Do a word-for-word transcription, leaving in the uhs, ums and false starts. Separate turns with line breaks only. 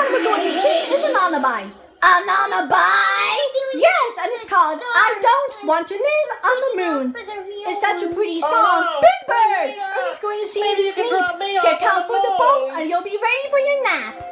song we're going to sing is a lullaby. A lullaby? Yes, and it's called I Don't Want to Live on the Moon. It's such a pretty song.
Oh,
Big Bird! Ernie's going to sing you to sleep. Get comfortable and you'll be ready for your nap.